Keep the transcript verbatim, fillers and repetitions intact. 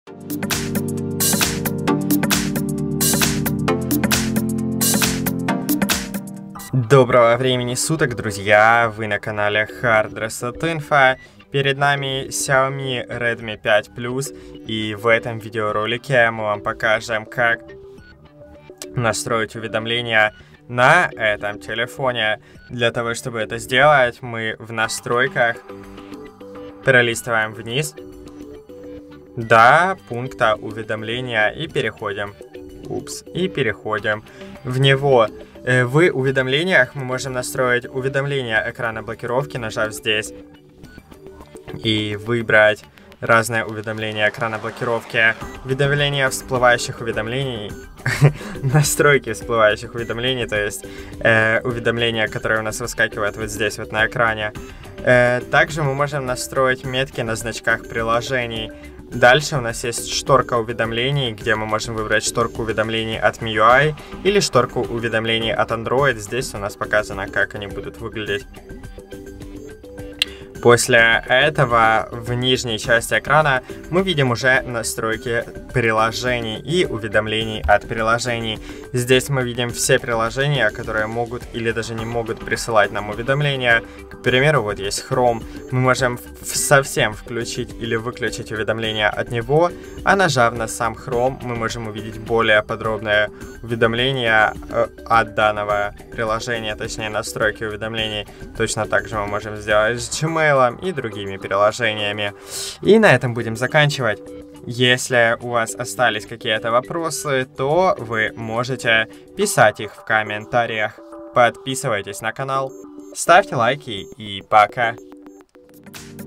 Доброго времени суток, друзья! Вы на канале Hard Reset Info. Перед нами Xiaomi Redmi пять плюс, и в этом видеоролике мы вам покажем, как настроить уведомления на этом телефоне. Для того, чтобы это сделать, мы в настройках пролистываем вниз до пункта уведомления и переходим. Упс, и переходим в него. В уведомлениях мы можем настроить уведомления экрана блокировки, нажав здесь, и выбрать разные уведомления экрана блокировки, уведомления всплывающих уведомлений, настройки всплывающих уведомлений, то есть э, уведомления, которые у нас выскакивают вот здесь вот на экране. Э, также мы можем настроить метки на значках приложений. Дальше у нас есть шторка уведомлений, где мы можем выбрать шторку уведомлений от эм ю ай или шторку уведомлений от Android. Здесь у нас показано, как они будут выглядеть. После этого в нижней части экрана мы видим уже настройки приложений и уведомлений от приложений. Здесь мы видим все приложения, которые могут или даже не могут присылать нам уведомления. К примеру, вот есть Chrome. Мы можем совсем включить или выключить уведомления от него, а нажав на сам Chrome, мы можем увидеть более подробное уведомления от данного приложения, точнее настройки уведомлений. Точно так же мы можем сделать с Gmail и другими приложениями. И на этом будем заканчивать. Если у вас остались какие-то вопросы, то вы можете писать их в комментариях. Подписывайтесь на канал, ставьте лайки и пока!